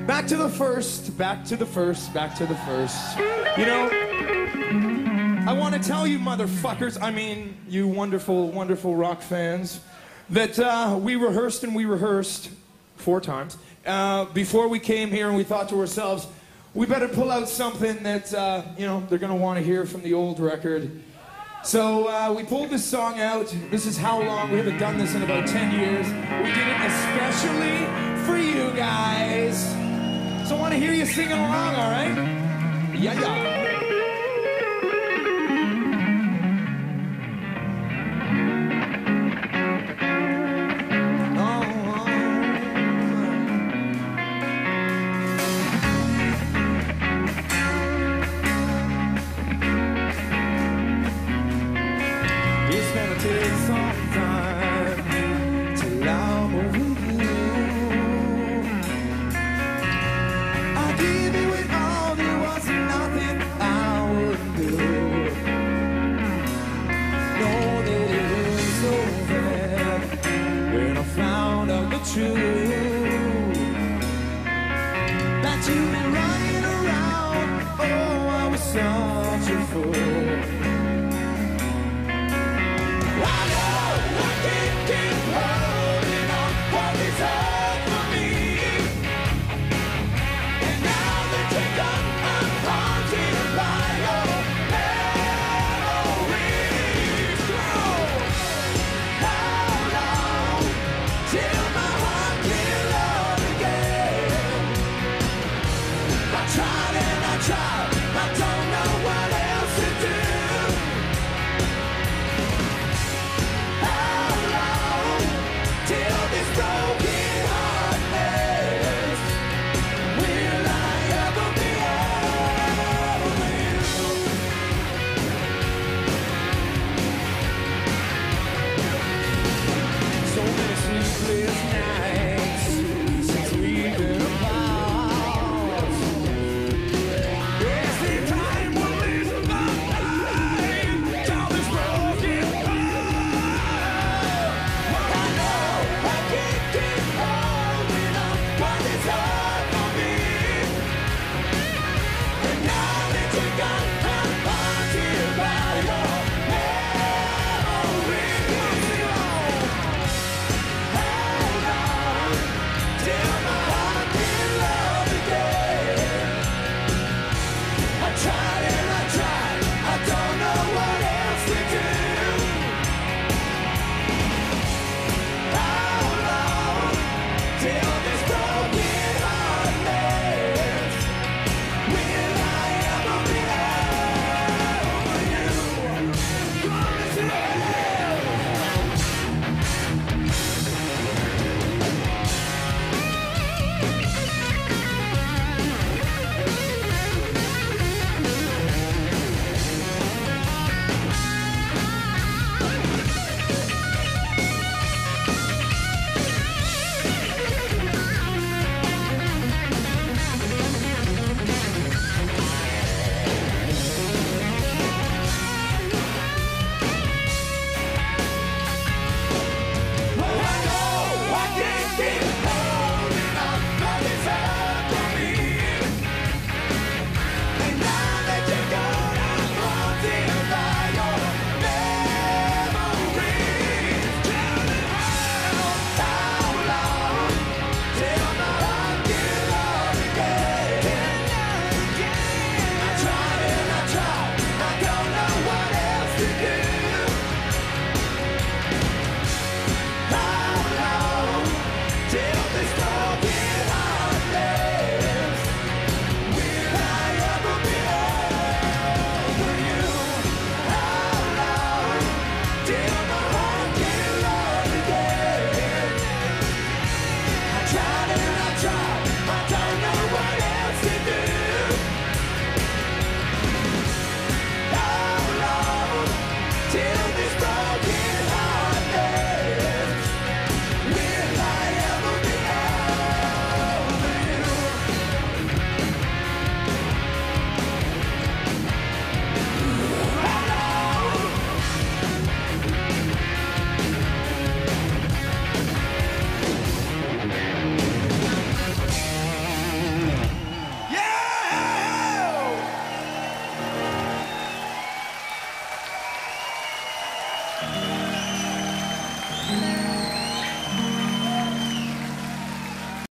Back to the first, back to the first, back to the first. You know, I want to tell you motherfuckers, I mean, you wonderful, wonderful rock fans, that we rehearsed 4 times before we came here, and we thought to ourselves, we better pull out something that, you know, they're going to want to hear from the old record. So we pulled this song out. This is How Long. We haven't done this in about 10 years. We did it especially for you guys. So I want to hear you singing along, all right? Yeah, yeah. That you've been running around, oh, I was such a fool. I know I can't keep holding on what is hard for me. And now that you're done, I'm haunted by your memories. How long till my heart can love again? I tried and I tried, I don't know what else to do. How long till this broken heart ends? Will I ever be over you? So many sleepless nights since we've been apart. Yes, the time will lose my mind till this broken heart. I know I can't keep holding on, but it's hard.